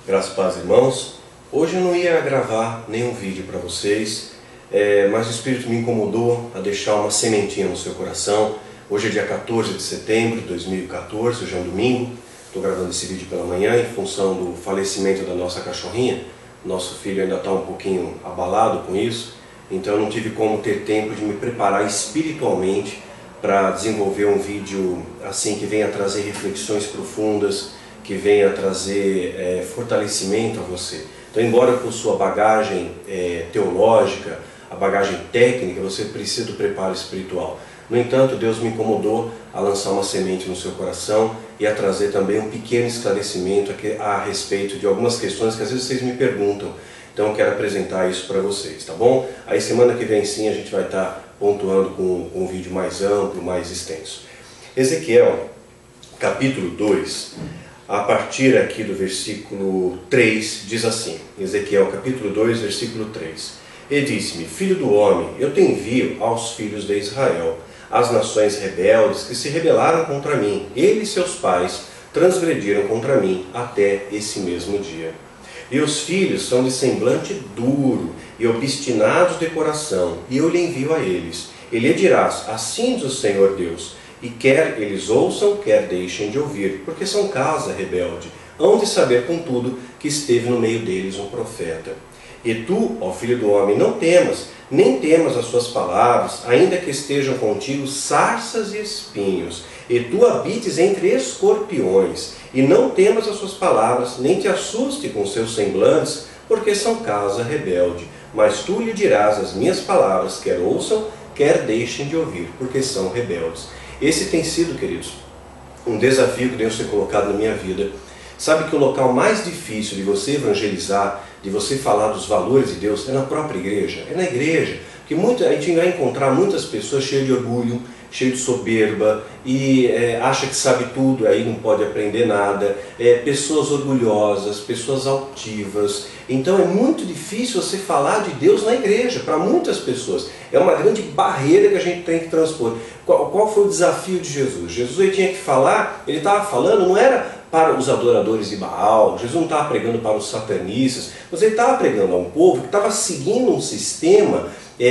Graças a Deus, irmãos. Hoje eu não ia gravar nenhum vídeo para vocês, mas o Espírito me incomodou a deixar uma sementinha no seu coração. Hoje é dia 14 de setembro de 2014, hoje é um domingo. Estou gravando esse vídeo pela manhã em função do falecimento da nossa cachorrinha. Nosso filho ainda está um pouquinho abalado com isso, então eu não tive como ter tempo de me preparar espiritualmente para desenvolver um vídeo assim que venha trazer reflexões profundas, que venha trazer fortalecimento a você. Então, embora eu possua a bagagem teológica, a bagagem técnica, você precisa do preparo espiritual. No entanto, Deus me incomodou a lançar uma semente no seu coração e a trazer também um pequeno esclarecimento a respeito de algumas questões que às vezes vocês me perguntam. Então eu quero apresentar isso para vocês, tá bom? Aí semana que vem sim a gente vai estar pontuando com um vídeo mais amplo, mais extenso. Ezequiel, capítulo 2, a partir aqui do versículo 3, diz assim, Ezequiel capítulo 2, versículo 3. E disse-me, filho do homem, eu te envio aos filhos de Israel, as nações rebeldes que se rebelaram contra mim, ele e seus pais transgrediram contra mim até esse mesmo dia. E os filhos são de semblante duro e obstinados de coração, e eu lhe envio a eles. E lhe dirás, assim diz o Senhor Deus, e quer eles ouçam, quer deixem de ouvir, porque são casa rebelde. Hão de saber, contudo, que esteve no meio deles um profeta. E tu, ó filho do homem, não temas, nem temas as suas palavras, ainda que estejam contigo sarças e espinhos, e tu habites entre escorpiões, e não temas as suas palavras, nem te assuste com seus semblantes, porque são casa rebelde. Mas tu lhe dirás as minhas palavras, quer ouçam, quer deixem de ouvir, porque são rebeldes. Esse tem sido, queridos, um desafio que Deus tem colocado na minha vida. Sabe que o local mais difícil de você evangelizar, de você falar dos valores de Deus, é na própria igreja, é na igreja. Porque a gente vai encontrar muitas pessoas cheias de orgulho, cheias de soberba, e acha que sabe tudo, aí não pode aprender nada, pessoas orgulhosas, pessoas altivas. Então é muito difícil você falar de Deus na igreja, para muitas pessoas. É uma grande barreira que a gente tem que transpor. Qual foi o desafio de Jesus? Jesus ele tinha que falar, ele estava falando, não era para os adoradores de Baal, Jesus não estava pregando para os satanistas, mas ele estava pregando a um povo que estava seguindo um sistema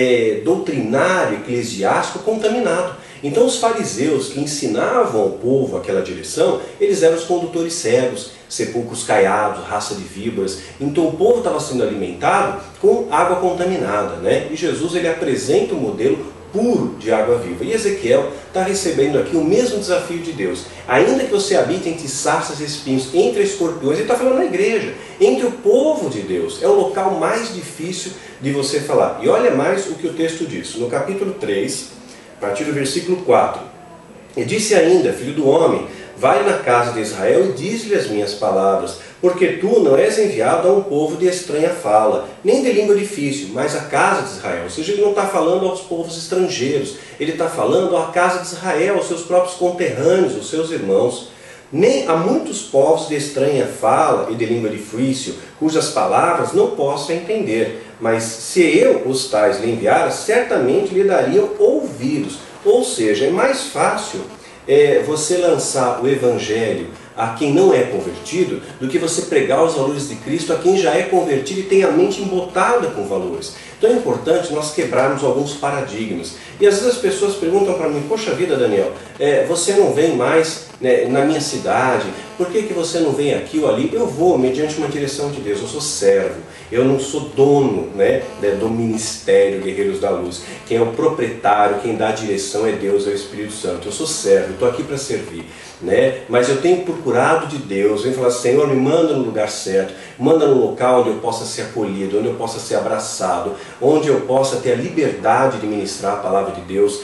doutrinário, eclesiástico contaminado. Então os fariseus que ensinavam ao povo aquela direção, eles eram os condutores cegos, sepulcros caiados, raça de víboras. Então o povo estava sendo alimentado com água contaminada, né? E Jesus ele apresenta um modelo puro de água viva. E Ezequiel está recebendo aqui o mesmo desafio de Deus. Ainda que você habite entre sarças e espinhos, entre escorpiões, ele está falando na igreja, entre o povo de Deus. É o local mais difícil de você falar. E olha mais o que o texto diz. No capítulo 3, a partir do versículo 4. E disse ainda, filho do homem, vai na casa de Israel e diz-lhe as minhas palavras, porque tu não és enviado a um povo de estranha fala, nem de língua difícil, mas à casa de Israel. Ou seja, ele não está falando aos povos estrangeiros, ele está falando à casa de Israel, aos seus próprios conterrâneos, aos seus irmãos. Nem há muitos povos de estranha fala e de língua difícil, cujas palavras não posso entender, mas se eu os tais lhe enviara, certamente lhe dariam ouvidos. Ou seja, é mais fácil você lançar o evangelho a quem não é convertido do que você pregar os valores de Cristo a quem já é convertido e tem a mente embotada com valores. Então é importante nós quebrarmos alguns paradigmas. E às vezes as pessoas perguntam para mim, poxa vida, Daniel, você não vem mais na minha cidade, por que você não vem aqui ou ali? Eu vou mediante uma direção de Deus, eu sou servo, eu não sou dono do ministério Guerreiros da Luz. Quem é o proprietário, quem dá a direção é Deus, é o Espírito Santo. Eu sou servo, estou aqui para servir. Mas eu tenho procurado de Deus, venho falar, Senhor, me manda no lugar certo, manda no local onde eu possa ser acolhido, onde eu possa ser abraçado, onde eu possa ter a liberdade de ministrar a palavra de Deus,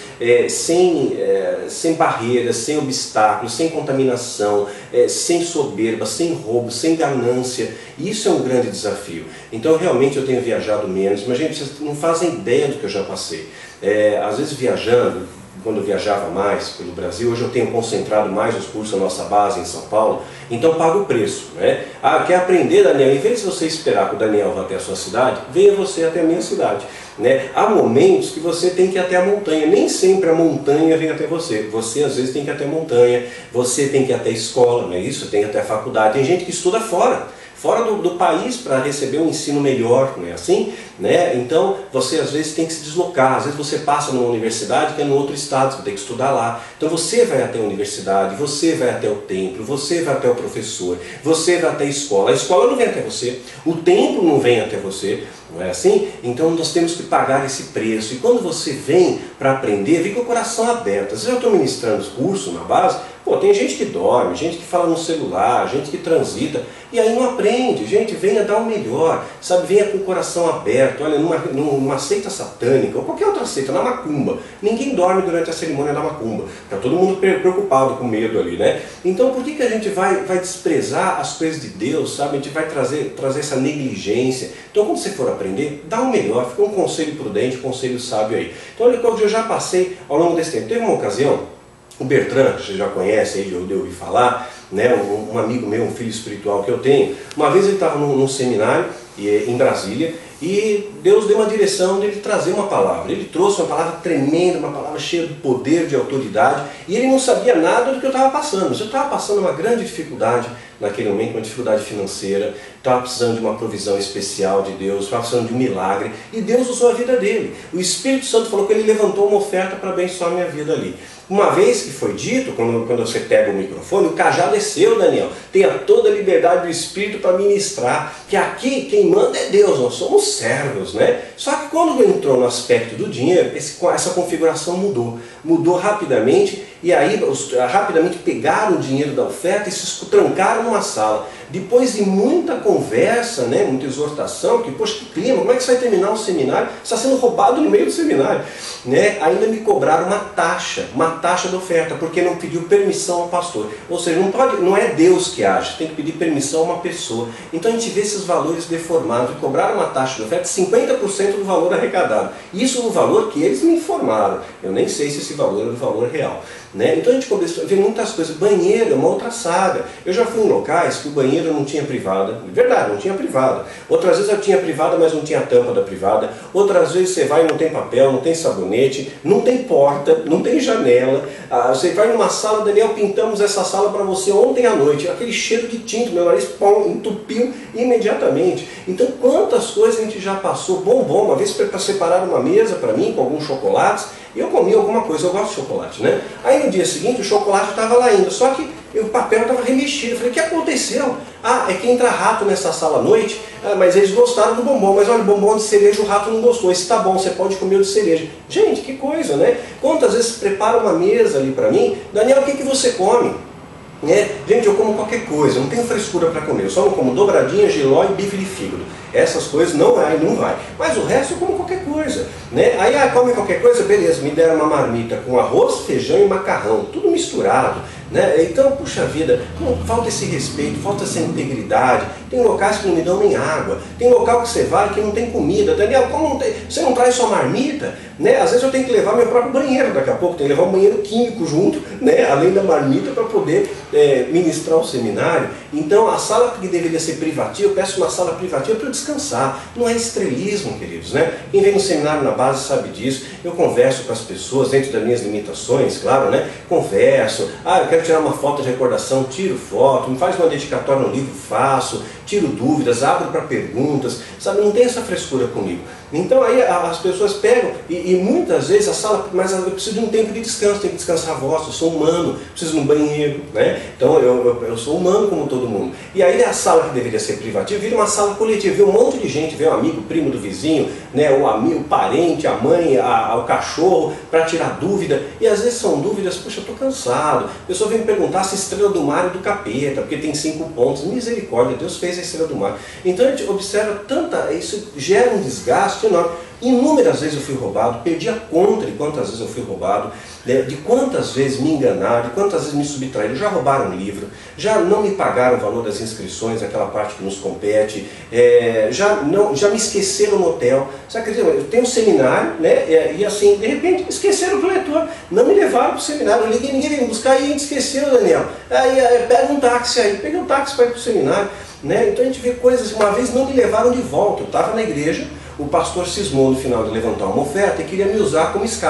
sem barreiras, sem obstáculos, sem contaminação, sem soberba, sem roubo, sem ganância. Isso é um grande desafio. Então realmente eu tenho viajado menos, mas gente, vocês não fazem ideia do que eu já passei. Às vezes viajando, quando eu viajava mais pelo Brasil, hoje eu tenho concentrado mais os cursos da nossa base em São Paulo, então paga o preço. Quer aprender, Daniel? Em vez de você esperar que o Daniel vá até a sua cidade, venha você até a minha cidade. Há momentos que você tem que ir até a montanha, nem sempre a montanha vem até você. Você às vezes tem que ir até a montanha, você tem que ir até a escola, isso, tem que ir até a faculdade. Tem gente que estuda fora. fora do país para receber um ensino melhor, não é assim? Né? Então você às vezes tem que se deslocar, às vezes você passa numa universidade que é no outro estado, você tem que estudar lá. Então você vai até a universidade, você vai até o templo, você vai até o professor, você vai até a escola não vem até você, o templo não vem até você, não é assim? Então nós temos que pagar esse preço. E quando você vem para aprender, vem com o coração aberto. Às vezes eu estou ministrando curso na base, pô, tem gente que dorme, gente que fala no celular, gente que transita, e aí não aprende. Gente, venha dar o melhor, sabe? Venha com o coração aberto. Olha, numa seita satânica, ou qualquer outra seita, na macumba, ninguém dorme durante a cerimônia da macumba. Está todo mundo preocupado, com medo ali, né? Então por que a gente vai desprezar as coisas de Deus, sabe? A gente vai trazer essa negligência. Então quando você for aprender, dá o melhor, fica um conselho prudente, um conselho sábio aí. Então olha, eu já passei ao longo desse tempo. Teve uma ocasião, o Bertrand, que você já conhece, aí eu ouvi falar, né, um amigo meu, um filho espiritual que eu tenho, uma vez ele estava num seminário em Brasília, e Deus deu uma direção dele trazer uma palavra. Ele trouxe uma palavra tremenda, uma palavra cheia de poder, de autoridade, e ele não sabia nada do que eu estava passando. Mas eu estava passando uma grande dificuldade naquele momento, uma dificuldade financeira, estava precisando de uma provisão especial de Deus, estava precisando de um milagre, e Deus usou a vida dele. O Espírito Santo falou que ele levantou uma oferta para abençoar a minha vida ali. Uma vez que foi dito, quando você pega o microfone, o cajado é seu, Daniel. Tenha toda a liberdade do Espírito para ministrar, que aqui quem manda é Deus, nós somos servos, né? Só que quando entrou no aspecto do dinheiro, essa configuração mudou rapidamente, e aí rapidamente pegaram o dinheiro da oferta e se trancaram numa sala. Depois de muita conversa, né, muita exortação, que poxa, que clima, como é que você vai terminar um seminário? Você está sendo roubado no meio do seminário. Né? Ainda me cobraram uma taxa da oferta, porque não pediu permissão ao pastor. Ou seja, não é Deus que age, tem que pedir permissão a uma pessoa. Então a gente vê esses valores deformados. Me cobraram uma taxa de oferta de 50% do valor arrecadado. Isso no valor que eles me informaram. Eu nem sei se esse valor é o valor real. Né? Então a gente começou a ver muitas coisas. Banheiro é uma outra saga. Eu já fui em locais que o banheiro não tinha privada. Verdade, não tinha privada. Outras vezes eu tinha privada, mas não tinha tampa da privada. Outras vezes você vai e não tem papel, não tem sabonete, não tem porta, não tem janela. Você vai numa sala, Daniel, pintamos essa sala para você ontem à noite. Aquele cheiro de tinta, meu nariz entupiu imediatamente. Então quantas coisas a gente já passou. Bombom, uma vez para separar uma mesa para mim com alguns chocolates, eu comi alguma coisa, eu gosto de chocolate, né? Aí no dia seguinte o chocolate estava lá ainda, só que o papel estava remexido. Eu falei, o que aconteceu? Ah, é que entra rato nessa sala à noite, mas eles gostaram do bombom, mas olha, o bombom de cereja o rato não gostou, esse tá bom, você pode comer o de cereja. Gente, que coisa, né? Quantas vezes prepara uma mesa ali para mim, Daniel, o que você come? Gente, eu como qualquer coisa, eu não tenho frescura para comer, eu só não como dobradinha, jiló e bife de fígado. Essas coisas não vai. Mas o resto eu como qualquer coisa. Né? Aí come qualquer coisa, beleza, me deram uma marmita com arroz, feijão e macarrão, tudo misturado. Né? Então, puxa vida, falta esse respeito, falta essa integridade. Tem locais que não me dão nem água, tem local que você vai que não tem comida. Daniel, como não tem? Você não traz sua marmita? Né? Às vezes eu tenho que levar meu próprio banheiro daqui a pouco, tenho que levar um banheiro químico junto, né? Além da marmita, para poder ministrar o seminário. Então a sala que deveria ser privativa, eu peço uma sala privativa para eu descansar. Não é estrelismo, queridos. Né? Quem vem no seminário na base sabe disso. Eu converso com as pessoas dentro das minhas limitações, claro, né? Converso, eu quero tirar uma foto de recordação, tiro foto, me faz uma dedicatória no livro, faço, tiro dúvidas, abro para perguntas, sabe? Não tem essa frescura comigo. Então aí as pessoas pegam e muitas vezes a sala, mas eu preciso de um tempo de descanso, tenho que descansar a voz, eu sou humano, preciso de um banheiro, né? Então eu sou humano como todo mundo. E aí a sala que deveria ser privativa vira uma sala coletiva, vê um monte de gente, vê um amigo, primo do vizinho, né? O amigo, o parente, a mãe, o cachorro, para tirar dúvida. E às vezes são dúvidas, puxa, eu estou cansado. A pessoa vem me perguntar se a estrela do mar é do capeta, porque tem 5 pontos. Misericórdia, Deus fez a estrela do mar. Então a gente observa isso gera um desgaste enorme. Inúmeras vezes eu fui roubado, perdi a conta de quantas vezes eu fui roubado, de quantas vezes me enganaram, de quantas vezes me subtraíram. Já roubaram livro, já não me pagaram o valor das inscrições, aquela parte que nos compete, já me esqueceram no hotel. Sabe, eu tenho um seminário, né, e assim, de repente, esqueceram do leitor, não me levaram para o seminário, eu liguei, ninguém veio me buscar e a gente esqueceu, Daniel. Aí pega um táxi aí, peguei um táxi para ir para o seminário. Né? Então a gente vê coisas, uma vez não me levaram de volta, eu estava na igreja, o pastor cismou no final de levantar uma oferta e queria me usar como escada.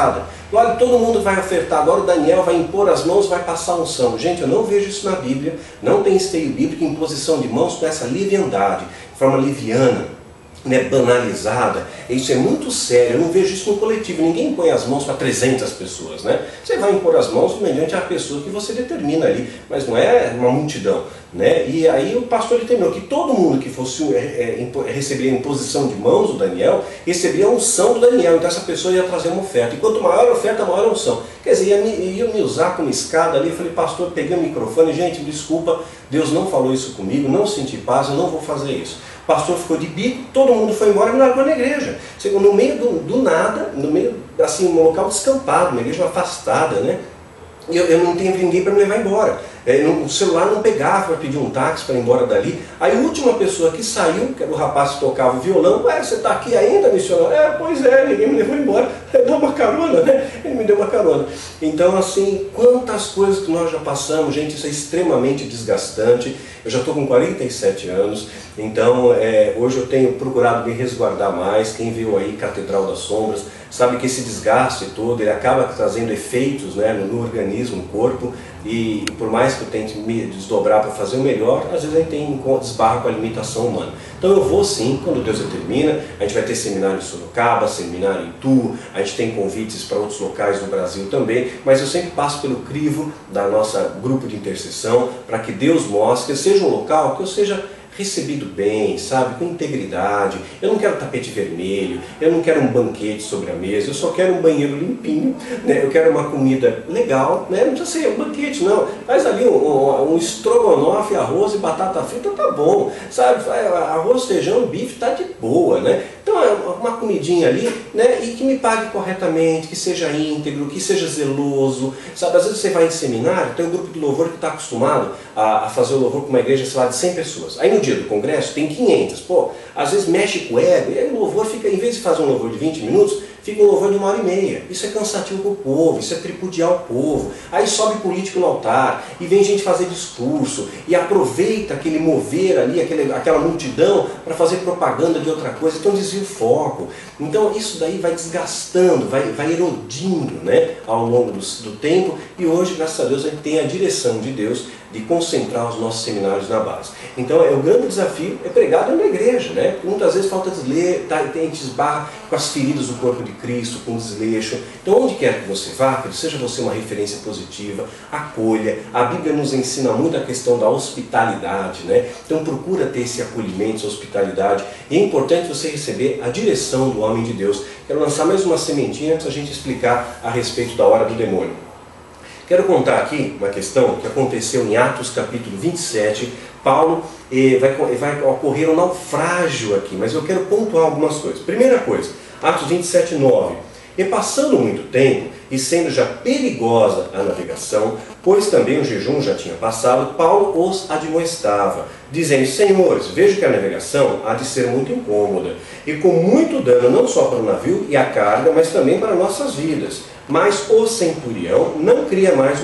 Olha, todo mundo vai ofertar, agora o Daniel vai impor as mãos, vai passar a unção. Gente, eu não vejo isso na Bíblia, não tem esteio bíblico, imposição de mãos com essa leviandade, de forma leviana, né, banalizada. Isso é muito sério, eu não vejo isso no coletivo, ninguém põe as mãos para 300 pessoas, né? Você vai impor as mãos mediante a pessoa que você determina ali, mas não é uma multidão, né? E aí o pastor determinou que todo mundo que fosse receber a imposição de mãos do Daniel, receberia a unção do Daniel, então essa pessoa ia trazer uma oferta, e quanto maior a oferta, maior a unção. Quer dizer, ia me usar como escada ali. Eu falei, pastor, peguei o microfone, gente, desculpa, Deus não falou isso comigo, não senti paz, eu não vou fazer isso. O pastor ficou de bico, todo mundo foi embora e me largou na igreja. No meio do nada, no meio, assim, um local descampado, uma igreja afastada, né? E eu não tinha ninguém para me levar embora. O celular não pegava para pedir um táxi para ir embora dali. Aí a última pessoa que saiu, que era o rapaz que tocava o violão, ué, você está aqui ainda, missionário? Pois é, ninguém me levou embora. Deu uma carona, né? Ele me deu uma carona. Então, assim, quantas coisas que nós já passamos, gente, isso é extremamente desgastante. Eu já estou com 47 anos, então hoje eu tenho procurado me resguardar mais. Quem viu aí Catedral das Sombras sabe que esse desgaste todo, ele acaba trazendo efeitos, né, no organismo, no corpo, e por mais que eu tente me desdobrar para fazer o melhor, às vezes a gente tem desbarra com a limitação humana. Então eu vou sim, quando Deus determina. A gente vai ter seminário em Sorocaba, seminário em Itu, a gente tem convites para outros locais do Brasil também, mas eu sempre passo pelo crivo da nossa grupo de intercessão, para que Deus mostre que seja um local que eu seja recebido bem, sabe, com integridade. Eu não quero tapete vermelho, eu não quero um banquete sobre a mesa, eu só quero um banheiro limpinho, né? Eu quero uma comida legal, né? Não precisa ser um banquete não, faz ali um estrogonofe, arroz e batata frita, tá bom, sabe, arroz, feijão, bife, tá de boa, né? Então é uma comidinha ali, né? E que me pague corretamente, que seja íntegro, que seja zeloso, sabe, às vezes você vai em seminário, tem um grupo de louvor que está acostumado a fazer o louvor com uma igreja, sei lá, de 100 pessoas, aí no dia do congresso tem 500, pô, às vezes mexe com o ego, e aí o louvor fica, em vez de fazer um louvor de 20 minutos, fica um louvor de 1h30. Isso é cansativo para o povo, isso é tripudiar o povo. Aí sobe político no altar, e vem gente fazer discurso, e aproveita aquele mover ali, aquela multidão, para fazer propaganda de outra coisa, então desvia o foco. Então isso daí vai desgastando, vai erodindo, né, ao longo do tempo, e hoje, graças a Deus, a gente tem a direção de Deus de concentrar os nossos seminários na base. Então o grande desafio é pregar na igreja, né? Porque muitas vezes falta desleixo, a gente esbarra com as feridas do corpo de Cristo, com desleixo. Então onde quer que você vá, que seja você uma referência positiva, acolha. A Bíblia nos ensina muito a questão da hospitalidade, né? Então procura ter esse acolhimento, essa hospitalidade. E é importante você receber a direção do homem de Deus. Quero lançar mais uma sementinha antes da gente explicar a respeito da hora do demônio. Quero contar aqui uma questão que aconteceu em Atos capítulo 27. Paulo vai ocorrer um naufrágio aqui, mas eu quero pontuar algumas coisas. Primeira coisa, Atos 27, 9. E passando muito tempo, e sendo já perigosa a navegação, pois também o jejum já tinha passado, Paulo os admoestava, dizendo: Senhores, vejo que a navegação há de ser muito incômoda, e com muito dano não só para o navio e a carga, mas também para nossas vidas. Mas o centurião não cria mais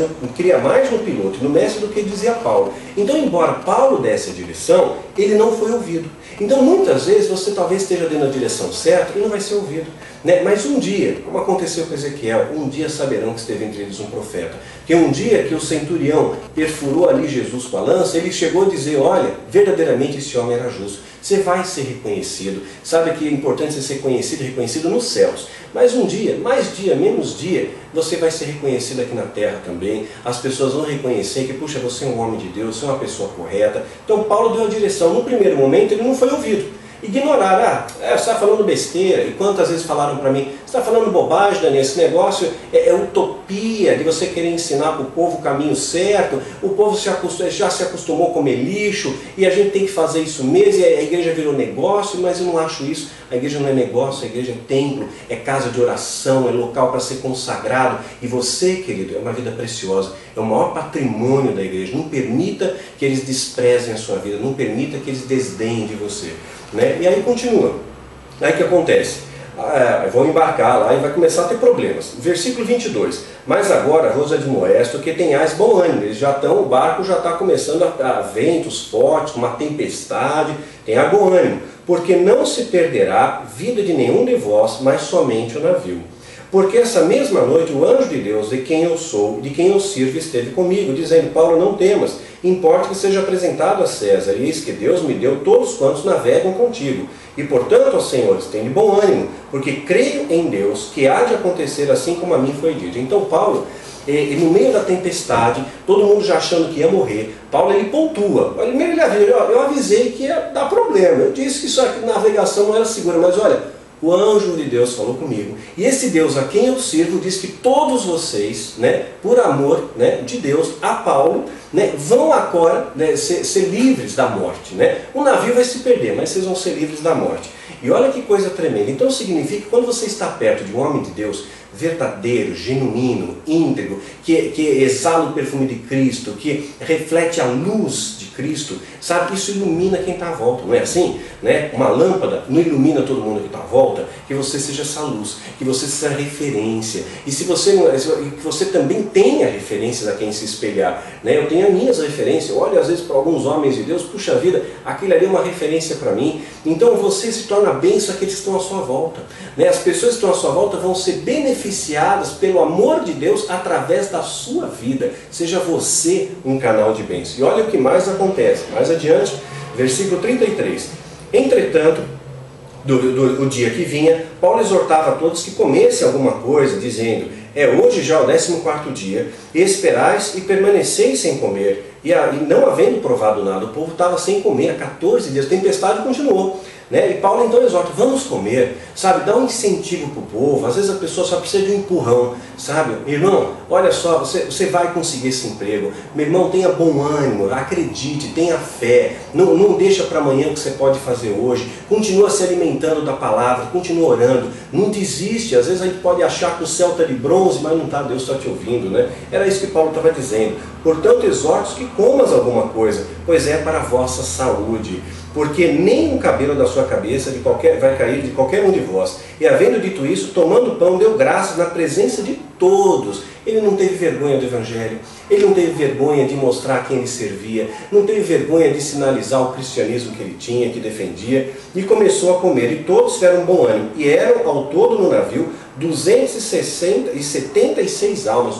no piloto e no mestre do que dizia Paulo. Então, embora Paulo desse a direção, ele não foi ouvido. Então, muitas vezes, você talvez esteja dando a direção certa e não vai ser ouvido, né? Mas um dia, como aconteceu com Ezequiel, um dia saberão que esteve entre eles um profeta. Que um dia que o centurião perfurou ali Jesus com a lança, ele chegou a dizer: olha, verdadeiramente esse homem era justo. Você vai ser reconhecido. Sabe que é importante você ser conhecido e reconhecido nos céus. Mas um dia, mais dia, menos dia, você vai ser reconhecido aqui na terra também. As pessoas vão reconhecer que, puxa, você é um homem de Deus, você é uma pessoa correta. Então Paulo deu a direção. No primeiro momento ele não foi ouvido. Ignoraram, você está falando besteira. E quantas vezes falaram para mim: você está falando bobagem, Daniel, esse negócio é utopia de você querer ensinar para o povo o caminho certo. O povo já se acostumou a comer lixo e a gente tem que fazer isso mesmo, e a igreja virou negócio. Mas eu não acho isso. A igreja não é negócio, a igreja é templo, é casa de oração, é local para ser consagrado. E você, querido, é uma vida preciosa, é o maior patrimônio da igreja. Não permita que eles desprezem a sua vida, não permita que eles desdenhem de você, né? E aí continua. Aí o que acontece? Vão embarcar lá e vai começar a ter problemas. Versículo 22. Mas agora vos admoesto que tenhais bom ânimo. Eles o barco já está começando a ventos fortes, uma tempestade. Tenha bom ânimo, porque não se perderá vida de nenhum de vós, mas somente o navio. porque essa mesma noite o anjo de Deus, de quem eu sou, de quem eu sirvo, esteve comigo, dizendo: Paulo, não temas, importa que seja apresentado a César, e eis que Deus me deu todos quantos navegam contigo. E portanto, ó senhores, tenham bom ânimo, porque creio em Deus que há de acontecer assim como a mim foi dito. Então Paulo, no meio da tempestade, todo mundo já achando que ia morrer, Paulo ele pontua. Ele avisa: eu avisei que ia dar problema, eu disse que isso aqui, navegação não era segura, mas olha, o anjo de Deus falou comigo. E esse Deus a quem eu sirvo diz que todos vocês, né, por amor, né, de Deus a Paulo, né, vão agora, né, ser livres da morte. Né? O navio vai se perder, mas vocês vão ser livres da morte. E olha que coisa tremenda. Então significa que quando você está perto de um homem de Deus verdadeiro, genuíno, íntegro, que exala o perfume de Cristo, que reflete a luz de Cristo, sabe, isso ilumina quem está à volta, não é assim? Né? Uma lâmpada não ilumina todo mundo que está à volta, que você seja essa luz, que você seja referência, e se você que você também tenha referências a quem se espelhar. Né? Eu tenho as minhas referências, olha às vezes para alguns homens de Deus, puxa vida, aquilo ali é uma referência para mim. Então você se torna bênção àqueles que estão à sua volta. Né? As pessoas que estão à sua volta vão ser beneficiadas pelo amor de Deus através da sua vida. Seja você um canal de bênção. E olha o que mais acontece. Mais adiante, versículo 33. Entretanto, do dia que vinha, Paulo exortava a todos que comessem alguma coisa, dizendo: hoje já o 14º dia, e esperais e permaneceis sem comer. E não havendo provado nada, o povo estava sem comer há 14 dias, a tempestade continuou. Né? E Paulo então exorta: vamos comer, sabe, dá um incentivo para o povo. Às vezes a pessoa só precisa de um empurrão, sabe? Irmão, olha só, você vai conseguir esse emprego. Meu irmão, tenha bom ânimo, acredite, tenha fé, não deixa para amanhã o que você pode fazer hoje. Continua se alimentando da palavra, continua orando, não desiste. Às vezes a gente pode achar que o céu está de bronze, mas não está, Deus está te ouvindo. Né? Era isso que Paulo estava dizendo. Portanto, exorto que comas alguma coisa, pois é para a vossa saúde. Porque nem um cabelo da sua cabeça vai cair de qualquer um de vós. E havendo dito isso, tomando pão, deu graças na presença de todos. Ele não teve vergonha do Evangelho, ele não teve vergonha de mostrar a quem ele servia, não teve vergonha de sinalizar o cristianismo que ele tinha, que defendia, e começou a comer. E todos tiveram bom ânimo. E eram ao todo no navio 276 almas,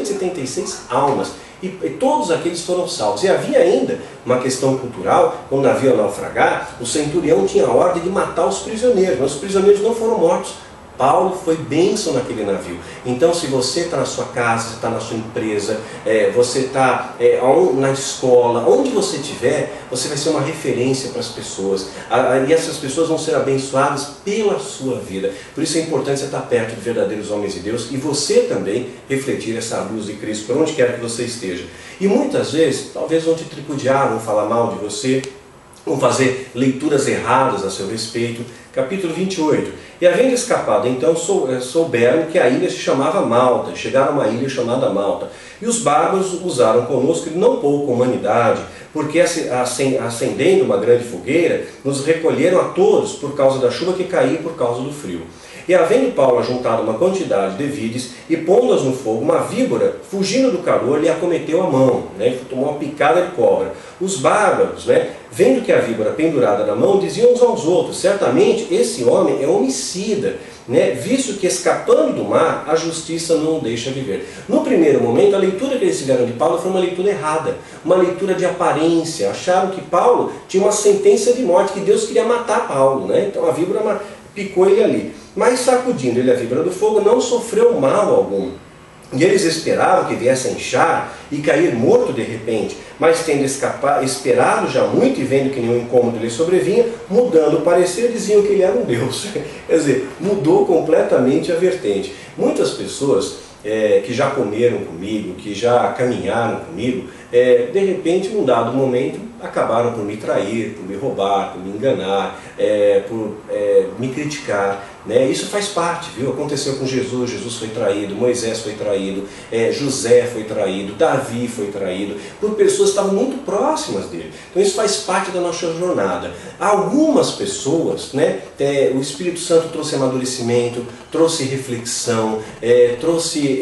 276 almas. E todos aqueles foram salvos. E havia ainda uma questão cultural: quando o navio ia naufragar, o centurião tinha a ordem de matar os prisioneiros, mas os prisioneiros não foram mortos. Paulo foi bênção naquele navio. Então, se você está na sua casa, você está na sua empresa, você está na escola, onde você estiver, você vai ser uma referência para as pessoas. E essas pessoas vão ser abençoadas pela sua vida. Por isso é importante você estar perto de verdadeiros homens de Deus e você também refletir essa luz de Cristo por onde quer que você esteja. E muitas vezes, talvez vão te tripudiar, vão falar mal de você, vão fazer leituras erradas a seu respeito. Capítulo 28. E havendo escapado, então souberam que a ilha se chamava Malta. Chegaram a uma ilha chamada Malta. E os bárbaros usaram conosco de não pouca humanidade, porque acendendo uma grande fogueira, nos recolheram a todos por causa da chuva que caía e por causa do frio. E havendo Paulo ajuntado uma quantidade de vides, e pondo-as no fogo, uma víbora, fugindo do calor, lhe acometeu a mão, né? Tomou uma picada de cobra. Os bárbaros, né, vendo que a víbora pendurada na mão, diziam uns aos outros: certamente esse homem é homicida, né, visto que escapando do mar, a justiça não o deixa viver. No primeiro momento, a leitura que eles fizeram de Paulo foi uma leitura errada, uma leitura de aparência. Acharam que Paulo tinha uma sentença de morte, que Deus queria matar Paulo, né? Então a víbora picou ele ali. Mas sacudindo ele a víbora do fogo, não sofreu mal algum. E eles esperavam que viesse a inchar e cair morto de repente, mas tendo esperado já muito e vendo que nenhum incômodo lhe sobrevinha, mudando o parecer, diziam que ele era um Deus. Quer dizer, mudou completamente a vertente. Muitas pessoas que já comeram comigo, que já caminharam comigo, de repente, num dado momento, acabaram por me trair, por me roubar, por me enganar, por me criticar. Né? Isso faz parte, viu? Aconteceu com Jesus, Jesus foi traído, Moisés foi traído, José foi traído, Davi foi traído, por pessoas que estavam muito próximas dele. Então isso faz parte da nossa jornada. Algumas pessoas, né, o Espírito Santo trouxe amadurecimento, trouxe reflexão, trouxe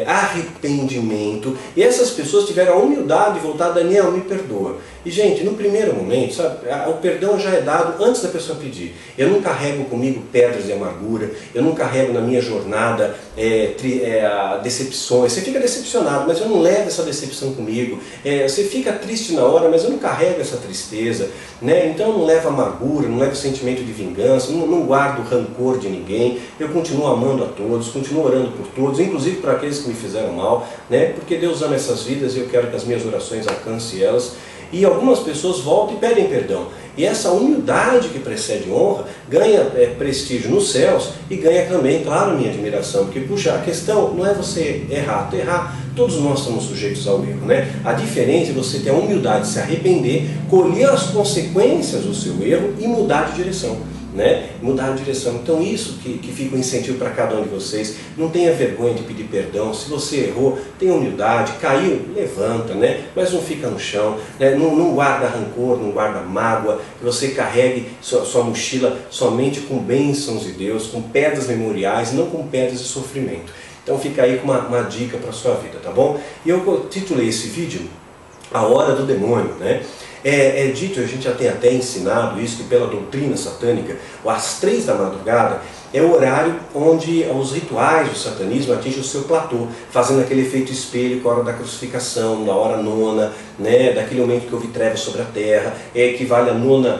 arrependimento, e essas pessoas tiveram a humildade de voltar: Daniel, me perdoa. E gente, no primeiro momento, sabe, o perdão já é dado antes da pessoa pedir. Eu não carrego comigo pedras de amargura. amargura, eu não carrego na minha jornada decepções. Você fica decepcionado, mas eu não levo essa decepção comigo. Você fica triste na hora, mas eu não carrego essa tristeza, né? Então eu não levo amargura, não levo sentimento de vingança, não guardo rancor de ninguém. Eu continuo amando a todos, continuo orando por todos, inclusive para aqueles que me fizeram mal, né? Porque Deus ama essas vidas e eu quero que as minhas orações alcancem elas. E algumas pessoas voltam e pedem perdão. E essa humildade que precede honra ganha prestígio nos céus e ganha também, claro, minha admiração. Porque, puxa, a questão não é você errar. Todos nós estamos sujeitos ao erro, né? A diferença é você ter a humildade de se arrepender, colher as consequências do seu erro e mudar de direção. Né? Mudar de direção. Então isso que fica um incentivo para cada um de vocês. Não tenha vergonha de pedir perdão. Se você errou, tenha humildade. Caiu, levanta, né? Mas não fica no chão, né? Não guarda rancor, não guarda mágoa. Que você carregue sua mochila somente com bênçãos de Deus, com pedras memoriais, não com pedras de sofrimento. Então fica aí com uma dica para a sua vida, tá bom? E eu titulei esse vídeo A Hora do Demônio, né? É dito, a gente já tem até ensinado isso, que pela doutrina satânica, às 3 da madrugada é o horário onde os rituais do satanismo atingem o seu platô, fazendo aquele efeito espelho com a hora da crucificação, na hora nona, né, daquele momento que houve trevas sobre a terra, equivale à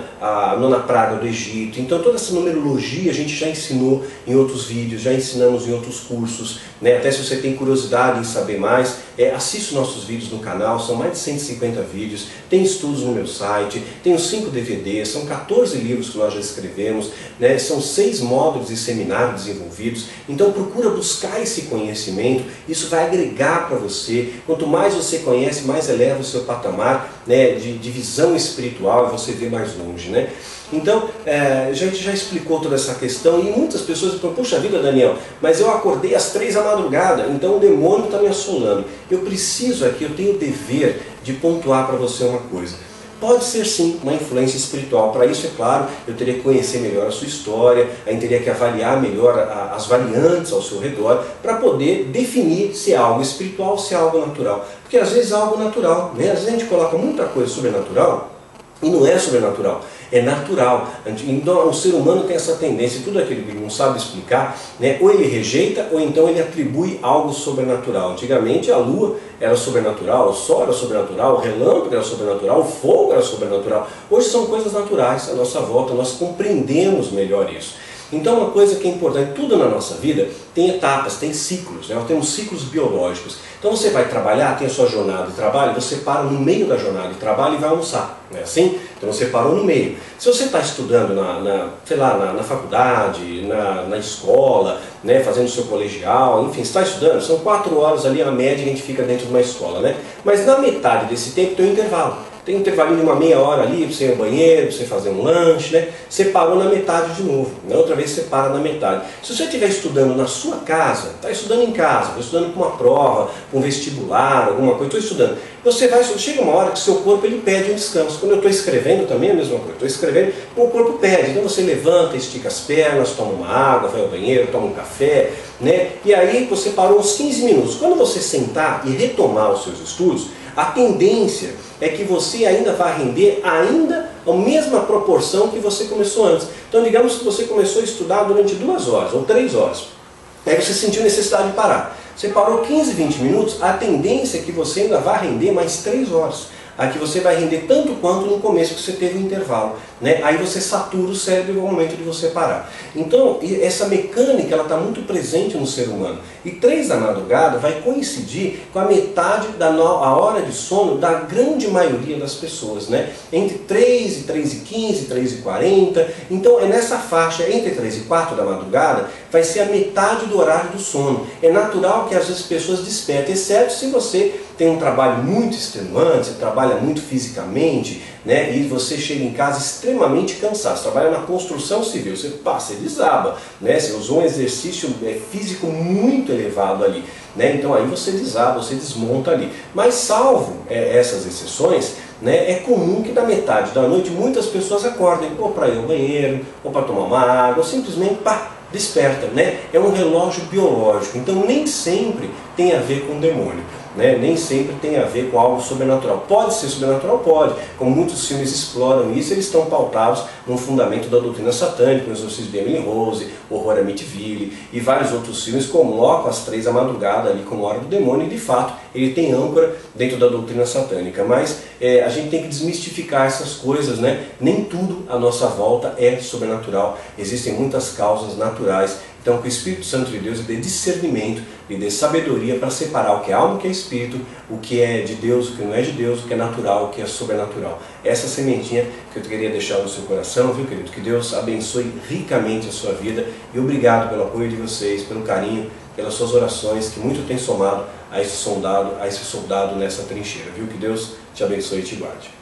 nona praga do Egito. Então toda essa numerologia a gente já ensinou em outros vídeos, já ensinamos em outros cursos, né? Até se você tem curiosidade em saber mais, assista os nossos vídeos no canal, são mais de 150 vídeos, tem estudos no meu site, tem os 5 DVDs, são 14 livros que nós já escrevemos, né? São 6 módulos de seminário desenvolvidos. Então procura buscar esse conhecimento, isso vai agregar para você. Quanto mais você conhece, mais eleva o seu patamar, né, de visão espiritual, e você vê mais longe, né? Então, a gente já explicou toda essa questão e muitas pessoas falam, puxa vida, Daniel, mas eu acordei às 3 da madrugada, então o demônio está me assolando. Eu preciso aqui, eu tenho o dever de pontuar para você uma coisa. Pode ser sim uma influência espiritual. Para isso, é claro, eu teria que conhecer melhor a sua história, aí teria que avaliar melhor as variantes ao seu redor, para poder definir se é algo espiritual ou se é algo natural. Porque às vezes é algo natural, né? Às vezes a gente coloca muita coisa sobrenatural e não é sobrenatural, é natural. Então o ser humano tem essa tendência, tudo aquilo que ele não sabe explicar, né, ou ele rejeita ou então ele atribui algo sobrenatural. Antigamente a lua era sobrenatural, o sol era sobrenatural, o relâmpago era sobrenatural, o fogo era sobrenatural. Hoje são coisas naturais à nossa volta, nós compreendemos melhor isso. Então uma coisa que é importante, tudo na nossa vida tem etapas, tem ciclos, né? Nós temos ciclos biológicos. Então você vai trabalhar, tem a sua jornada de trabalho, você para no meio da jornada de trabalho e vai almoçar, não é assim? Então você parou no meio. Se você está estudando na faculdade, na escola, né, fazendo o seu colegial, enfim, está estudando, são 4 horas ali a média que a gente fica dentro de uma escola, né? Mas na metade desse tempo tem um intervalo. Tem um intervalinho de uma meia hora ali para você ir ao banheiro, para você fazer um lanche, né? Você parou na metade de novo, na outra vez você para na metade. Se você estiver estudando na sua casa, está estudando em casa, está estudando para uma prova, para um vestibular, alguma coisa, estou estudando. Chega uma hora que o seu corpo ele pede um descanso. Quando eu estou escrevendo também é a mesma coisa. Estou escrevendo, o corpo pede. Então você levanta, estica as pernas, toma uma água, vai ao banheiro, toma um café, né? E aí você parou uns 15 minutos. Quando você sentar e retomar os seus estudos, a tendência é que você ainda vai render a mesma proporção que você começou antes. Então digamos que você começou a estudar durante 2 horas ou 3 horas. Aí você sentiu necessidade de parar. Você parou 15, 20 minutos, a tendência é que você ainda vai render mais 3 horas. Aqui você vai render tanto quanto no começo que você teve um intervalo, né? Aí você satura o cérebro no momento de você parar. Então, essa mecânica está muito presente no ser humano. E 3 da madrugada vai coincidir com a metade a hora de sono da grande maioria das pessoas, né? Entre 3 e 3 e 15, 3 e 40. Então, é nessa faixa, entre 3 e 4 da madrugada, vai ser a metade do horário do sono. É natural que às vezes as pessoas despertem, exceto se você tem um trabalho muito extenuante, você trabalha muito fisicamente, né, e você chega em casa extremamente cansado. Você trabalha na construção civil, você desaba, né, você usou um exercício físico muito elevado ali, né, então aí você desaba, você desmonta ali. Mas salvo essas exceções, né, é comum que na metade da noite muitas pessoas acordem, ou para ir ao banheiro, ou para tomar uma água, ou simplesmente desperta, né? É um relógio biológico, então nem sempre tem a ver com o demônio, né, nem sempre tem a ver com algo sobrenatural. Pode ser sobrenatural? Pode. Como muitos filmes exploram isso, eles estão pautados no fundamento da doutrina satânica, o Exorcismo de Emily Rose, Horror Amityville e vários outros filmes colocam as 3 da madrugada ali como hora do demônio e de fato ele tem âncora dentro da doutrina satânica. Mas a gente tem que desmistificar essas coisas, né? Nem tudo à nossa volta é sobrenatural. Existem muitas causas naturais. Então que o Espírito Santo de Deus lhe dê discernimento, lhe dê sabedoria para separar o que é alma, o que é espírito, o que é de Deus, o que não é de Deus, o que é natural, o que é sobrenatural. Essa sementinha que eu queria deixar no seu coração, viu, querido? Que Deus abençoe ricamente a sua vida e obrigado pelo apoio de vocês, pelo carinho, pelas suas orações, que muito tem somado a esse soldado nessa trincheira, viu? Que Deus te abençoe e te guarde.